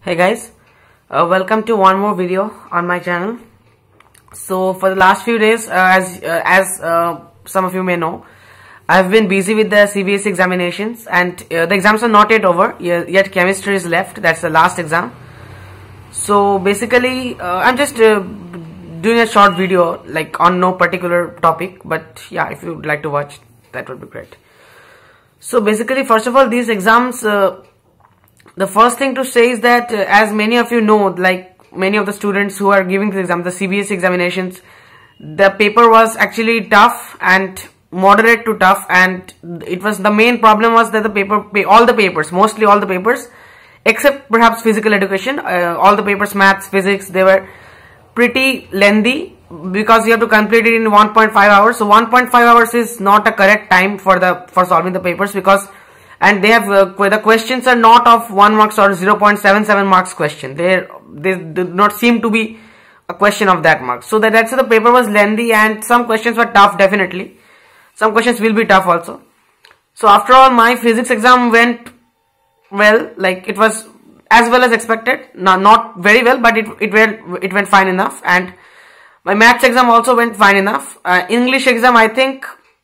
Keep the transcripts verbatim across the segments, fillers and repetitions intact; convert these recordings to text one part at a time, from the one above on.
Hey guys, uh, welcome to one more video on my channel. So for the last few days, uh, as uh, as uh, some of you may know, I've been busy with the C B S E examinations, and uh, the exams are not yet over. Yet chemistry is left. That's the last exam. So basically, uh, I'm just uh, doing a short video, like on no particular topic. But yeah, if you'd like to watch, that would be great. So basically, first of all, these exams. Uh, The first thing to say is that uh, as many of you know, like many of the students who are giving this exam, the C B S E examinations, the paper was actually tough and moderate to tough, and it was the main problem was that the paper, all the papers, mostly all the papers, except perhaps physical education, uh, all the papers, maths, physics, they were pretty lengthy because you have to complete it in one point five hours. So one point five hours is not a correct time for the for solving the papers, because and they have uh, the questions are not of one marks or zero point seven seven marks question. They they do not seem to be a question of that mark. So that that's why the paper was lengthy, and some questions were tough. Definitely, some questions will be tough also. So after all, my physics exam went well. Like it was as well as expected. Not not very well, but it it went it went fine enough. And my maths exam also went fine enough. Uh, English exam, I think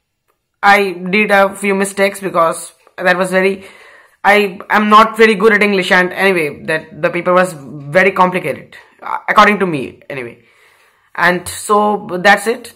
I did a few mistakes because that was very, I am not very good at English, and anyway, that the paper was very complicated, according to me, anyway. And so, that's it.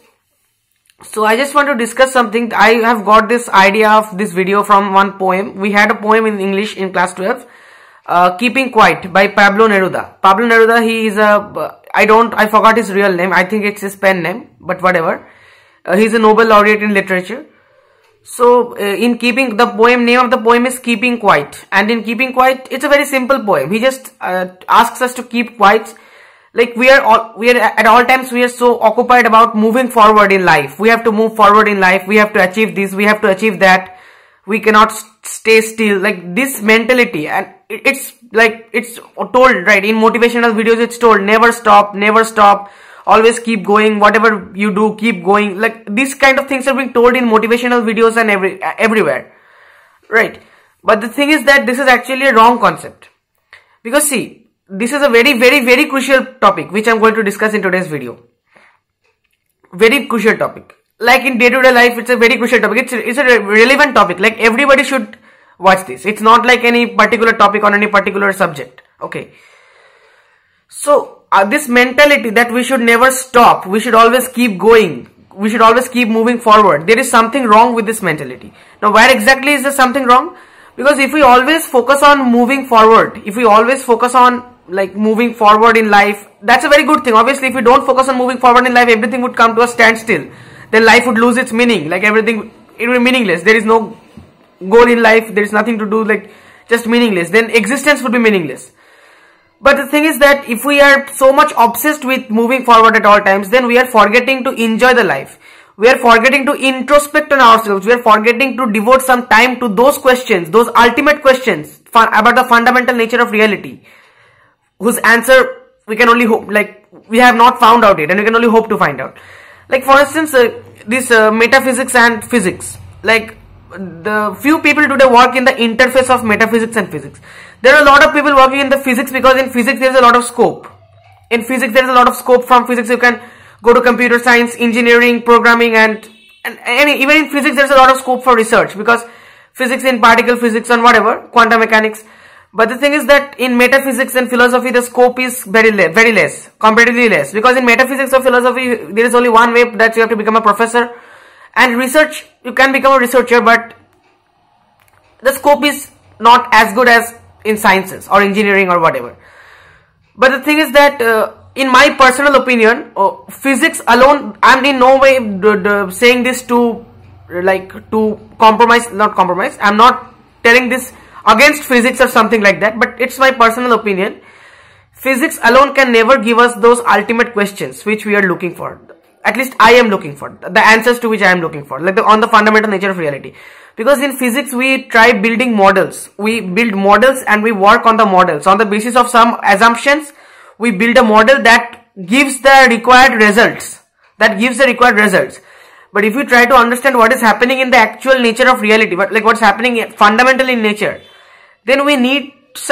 So, I just want to discuss something. I have got this idea of this video from one poem. We had a poem in English in class twelve, uh, Keeping Quiet by Pablo Neruda. Pablo Neruda, he is a, I don't, I forgot his real name. I think it's his pen name, but whatever. Uh, he's a Nobel laureate in literature. So, uh, in keeping, the poem, name of the poem is Keeping Quiet. And in Keeping Quiet, it's a very simple poem. He just uh, asks us to keep quiet. Like we are all, we are at all times, we are so occupied about moving forward in life. We have to move forward in life. We have to achieve this. We have to achieve that. We cannot stay still. Like this mentality. And it's like, it's told, right? In motivational videos, it's told, never stop, never stop. Always keep going, whatever you do, keep going. Like these kind of things are being told in motivational videos and every everywhere, right? But the thing is that this is actually a wrong concept, because see, this is a very very very crucial topic which I'm going to discuss in today's video. Very crucial topic. Like in day-to-day life, it's a very crucial topic. It's it's a relevant topic. Like everybody should watch this. It's not like any particular topic on any particular subject. Okay. So, uh, this mentality that we should never stop, we should always keep going, we should always keep moving forward. There is something wrong with this mentality. Now, where exactly is there something wrong? Because if we always focus on moving forward, if we always focus on like moving forward in life, that's a very good thing. Obviously, if we don't focus on moving forward in life, everything would come to a standstill. Then life would lose its meaning. Like everything, it would be meaningless. There is no goal in life. There is nothing to do, like just meaningless. Then existence would be meaningless. But the thing is that if we are so much obsessed with moving forward at all times, then we are forgetting to enjoy the life. We are forgetting to introspect on ourselves. We are forgetting to devote some time to those questions, those ultimate questions about the fundamental nature of reality, whose answer we can only hope, like we have not found out yet, and we can only hope to find out. Like for instance, uh, this uh, metaphysics and physics. Like the few people today work in the interface of metaphysics and physics. There are a lot of people working in the physics, because in physics there is a lot of scope. In physics there is a lot of scope. From physics you can go to computer science, engineering, programming, and, and, and even in physics there is a lot of scope for research, because physics in particle physics and whatever, quantum mechanics. But the thing is that in metaphysics and philosophy the scope is very less, very less, comparatively less, because in metaphysics or philosophy there is only one way, that you have to become a professor. And research, you can become a researcher, but the scope is not as good as in sciences or engineering or whatever. But the thing is that uh, in my personal opinion, uh, physics alone, I'm in no way saying this to like to compromise, not compromise. I'm not telling this against physics or something like that, but it's my personal opinion. Physics alone can never give us those ultimate questions which we are looking for. At least I am looking for the answers to which I am looking for, like the, on the fundamental nature of reality. Because in physics we try building models, we build models and we work on the models. On the basis of some assumptions, we build a model that gives the required results, that gives the required results. But if we try to understand what is happening in the actual nature of reality, what, like what's happening fundamentally in nature, then we need some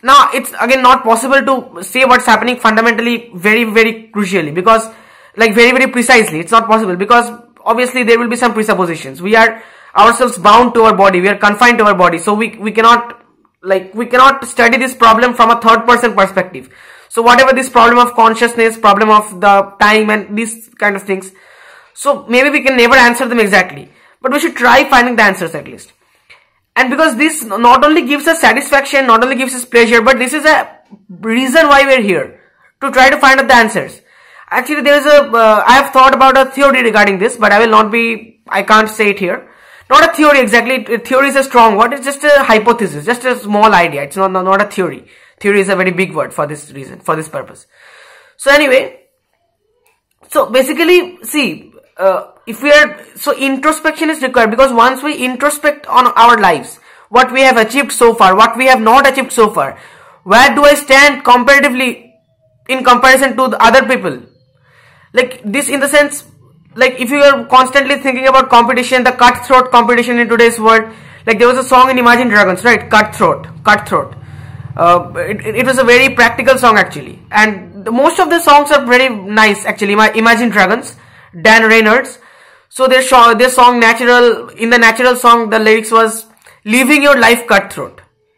now it's again not possible to say what's happening fundamentally very, very crucially, because like very, very precisely, it's not possible, because obviously there will be some presuppositions. We are ourselves bound to our body, we are confined to our body, so we, we cannot like, we cannot study this problem from a third person perspective. So whatever this problem of consciousness, problem of the time and these kind of things, so maybe we can never answer them exactly, but we should try finding the answers at least. And because this not only gives us satisfaction, not only gives us pleasure, but this is a reason why we are here, to try to find out the answers. Actually, there is a, uh, I have thought about a theory regarding this, but I will not be, I can't say it here. Not a theory exactly, theory is a strong word, it's just a hypothesis, just a small idea, it's not, not a theory. Theory is a very big word for this reason, for this purpose. So anyway, so basically, see, uh, if we are, so introspection is required, because once we introspect on our lives, what we have achieved so far, what we have not achieved so far, where do I stand comparatively in comparison to the other people? Like this, in the sense, like if you are constantly thinking about competition, the cutthroat competition in today's world, like there was a song in Imagine Dragons, right? Cutthroat, cutthroat. Uh, it, it was a very practical song actually, and the, most of the songs are very nice actually. Imagine Dragons, Dan Reynolds. So their song, their song Natural, in the Natural song, the lyrics was living your life cutthroat.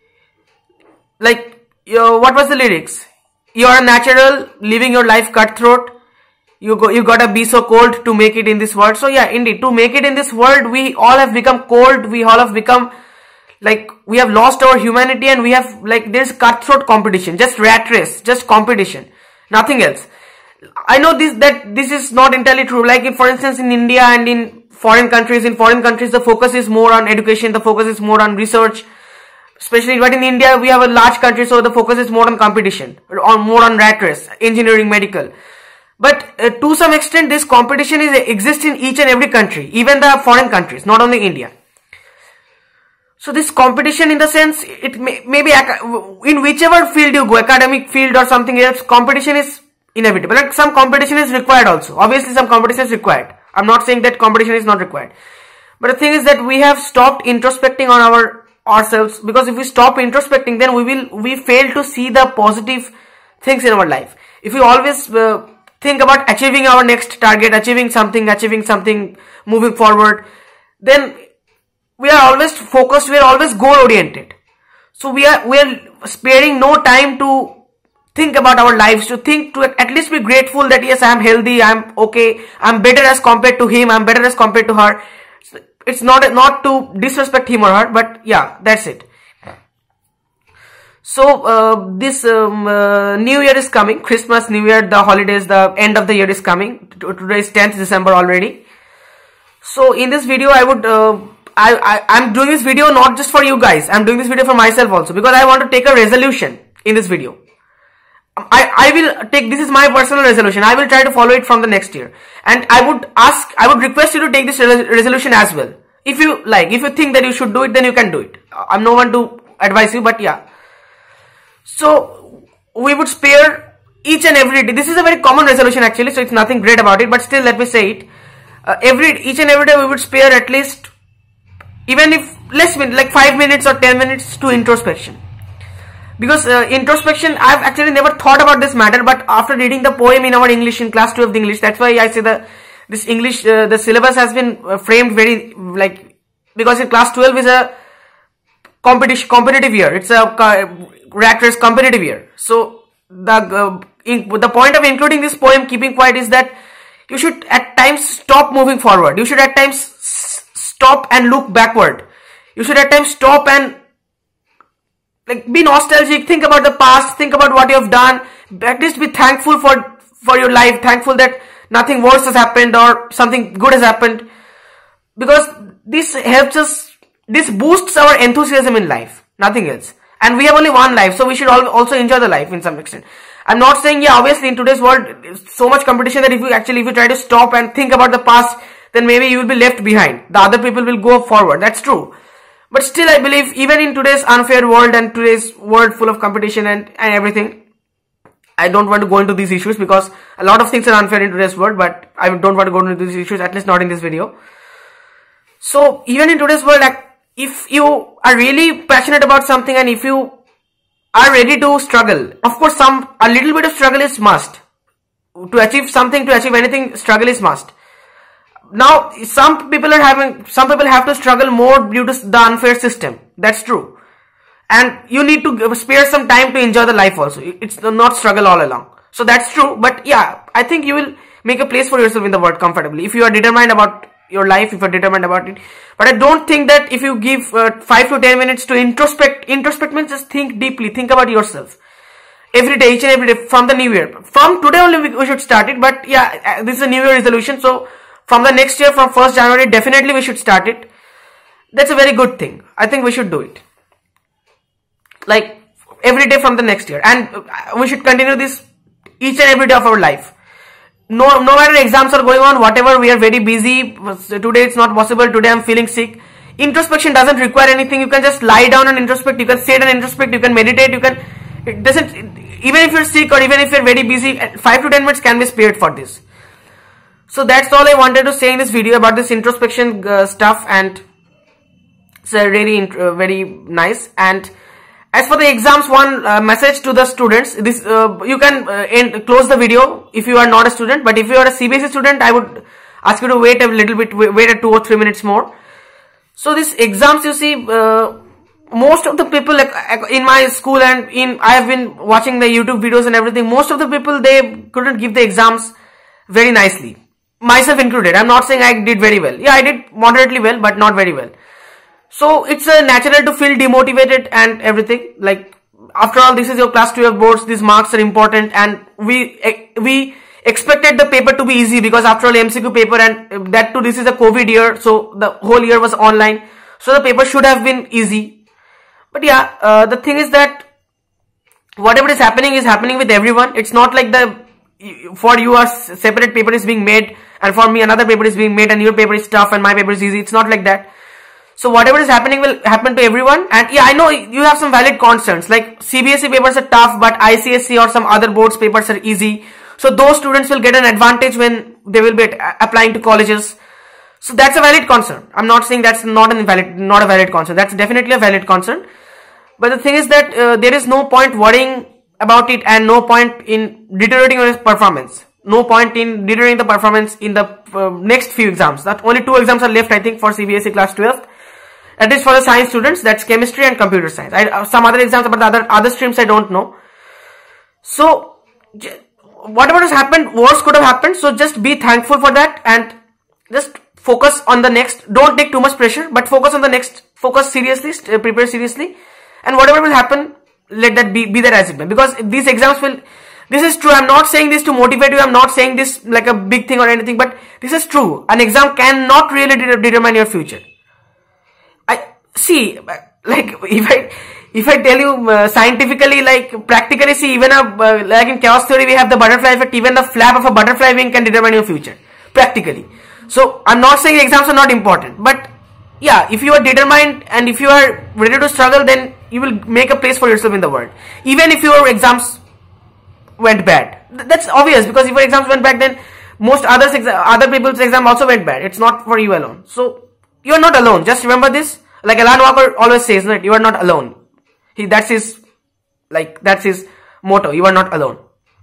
Like, you know, what was the lyrics? You are natural, living your life cutthroat. You go, you gotta be so cold to make it in this world. So yeah, indeed, to make it in this world, we all have become cold. We all have become, like, we have lost our humanity, and we have, like, there's cutthroat competition, just rat race, just competition, nothing else. I know this, that this is not entirely true. Like, if, for instance, in India and in foreign countries, in foreign countries, the focus is more on education, the focus is more on research, especially, but in India, we have a large country, so the focus is more on competition, or more on rat race, engineering, medical. But uh, to some extent, this competition is exists in each and every country, even the foreign countries, not only India. So this competition, in the sense, it may, maybe in whichever field you go, academic field or something else, competition is inevitable. Like, some competition is required also. Obviously, some competition is required. I'm not saying that competition is not required. But the thing is that we have stopped introspecting on our ourselves, because if we stop introspecting, then we will, we fail to see the positive things in our life. If we always uh, think about achieving our next target, achieving something, achieving something, moving forward, then we are always focused, we are always goal oriented. So we are, we are sparing no time to think about our lives, to think, to at least be grateful that yes, I am healthy, I am okay, I am better as compared to him, I am better as compared to her. It's not, not to disrespect him or her, but yeah, that's it. So, uh, this um, uh, New Year is coming, Christmas, New Year, the holidays, the end of the year is coming. Today is tenth December already. So, in this video, I would, uh, I, I, I'm doing this video not just for you guys, I'm doing this video for myself also, because I want to take a resolution in this video. I, I will take, this is my personal resolution, I will try to follow it from the next year. And I would ask, I would request you to take this resolution as well. If you like, if you think that you should do it, then you can do it. I'm no one to advise you, but yeah. So, we would spare each and every day. This is a very common resolution actually, so it's nothing great about it, but still let me say it. Uh, every, each and every day we would spare at least, even if less minutes, like five minutes or ten minutes to introspection. Because uh, introspection, I've actually never thought about this matter, but after reading the poem in our English, in class twelve English, that's why I say that this English, uh, the syllabus has been uh, framed very, like, because in class twelve is a competition, competitive year, it's a uh, rat race competitive year. So, the, uh, in, the point of including this poem, Keeping Quiet, is that you should at times stop moving forward, you should at times stop and look backward, you should at times stop and like be nostalgic, think about the past, think about what you have done, at least be thankful for, for your life, thankful that nothing worse has happened or something good has happened, because this helps us, this boosts our enthusiasm in life, nothing else. And we have only one life, so we should also enjoy the life in some extent. I'm not saying, yeah, obviously in today's world, so much competition that if you actually, if you try to stop and think about the past, then maybe you will be left behind. The other people will go forward, that's true. But still, I believe, even in today's unfair world and today's world full of competition and, and everything, I don't want to go into these issues because a lot of things are unfair in today's world, but I don't want to go into these issues, at least not in this video. So, even in today's world, if you are really passionate about something and if you are ready to struggle. Of course, some a little bit of struggle is must. To achieve something, to achieve anything, struggle is must. Now, some people are having, some people have to struggle more due to the unfair system. That's true. And you need to spare some time to enjoy the life also. It's not struggle all along. So that's true. But yeah, I think you will make a place for yourself in the world comfortably. If you are determined about your life, if you are determined about it. But I don't think that if you give uh, five to ten minutes to introspect, introspect means just think deeply, think about yourself. Every day, each and every day from the new year. From today only we, we should start it. But yeah, this is a new year resolution. So from the next year, from first January, definitely we should start it. That's a very good thing. I think we should do it. Like every day from the next year. And we should continue this each and every day of our life. No, no matter exams are going on, whatever, we are very busy. Today it's not possible. Today I'm feeling sick. Introspection doesn't require anything. You can just lie down and introspect. You can sit and introspect. You can meditate. You can, it doesn't, even if you're sick or even if you're very busy, five to ten minutes can be spared for this. So that's all I wanted to say in this video about this introspection uh, stuff, and it's uh, really uh, very nice. And as for the exams, one uh, message to the students, this uh, you can uh, end, close the video if you are not a student, but if you are a C B S E student, I would ask you to wait a little bit, wait a two or three minutes more. So these exams, you see, uh, most of the people, like in my school and in, I have been watching the YouTube videos and everything, most of the people, they couldn't give the exams very nicely. Myself included. I'm not saying I did very well. Yeah, I did moderately well, but not very well. So it's uh, natural to feel demotivated and everything. Like, after all, this is your class twelve boards. These marks are important, and we we expected the paper to be easy because after all, M C Q paper, and that too, this is a COVID year, so the whole year was online. So the paper should have been easy. But yeah, uh, the thing is that whatever is happening is happening with everyone. It's not like the for you a separate paper is being made, and for me another paper is being made, and your paper is tough and my paper is easy. It's not like that. So whatever is happening will happen to everyone. And yeah, I know you have some valid concerns, like C B S E papers are tough, but I C S E or some other boards papers are easy. So those students will get an advantage when they will be applying to colleges. So that's a valid concern. I'm not saying that's not an invalid, not a valid concern. That's definitely a valid concern. But the thing is that uh, there is no point worrying about it, and no point in deteriorating your performance. No point in deteriorating the performance in the uh, next few exams. That only two exams are left, I think, for C B S E class twelve. That is for the science students. That's chemistry and computer science. I, uh, some other exams about the other other streams I don't know. So whatever has happened, worse could have happened. So just be thankful for that and just focus on the next. Don't take too much pressure, but focus on the next. Focus seriously, uh, prepare seriously, and whatever will happen, let that be, be that as it may. Because these exams will, this is true. I'm not saying this to motivate you. I'm not saying this like a big thing or anything, but this is true. An exam cannot really de determine your future. I see, like if I, if I tell you uh, scientifically, like practically, see, even a, uh, like in chaos theory, we have the butterfly effect. Even the flap of a butterfly wing can determine your future, practically. So I'm not saying exams are not important, but yeah, if you are determined and if you are ready to struggle, then you will make a place for yourself in the world. Even if your exams went bad, that's obvious, because if your exams went bad, then most others other people's exam also went bad. It's not for you alone. So you are not alone. Just remember this. Like Alan Walker always says, right? You are not alone. He that's his like that's his motto. You are not alone.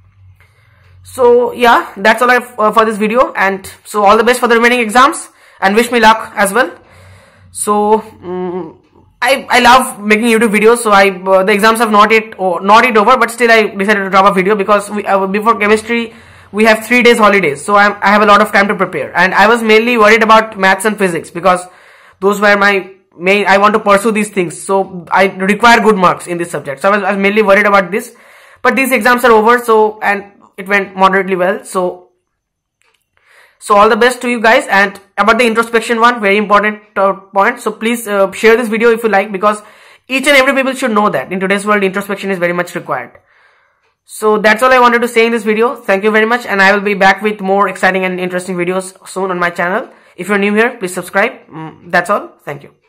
So yeah, that's all I have uh, for this video. And so all the best for the remaining exams, and wish me luck as well. So um, I I love making YouTube videos. So I uh, the exams have not yet or not yet over, but still I decided to drop a video because we uh, before chemistry we have three days holidays. So I'm, I have a lot of time to prepare, and I was mainly worried about maths and physics because those were my main. I want to pursue these things, so I require good marks in this subject. So I was, I was mainly worried about this, but these exams are over. So and it went moderately well. So. So all the best to you guys. And about the introspection one, very important uh, point. So please uh, share this video if you like, because each and every people should know that in today's world introspection is very much required. So that's all I wanted to say in this video. Thank you very much, and I will be back with more exciting and interesting videos soon on my channel. If you're new here, please subscribe. Mm, that's all. Thank you.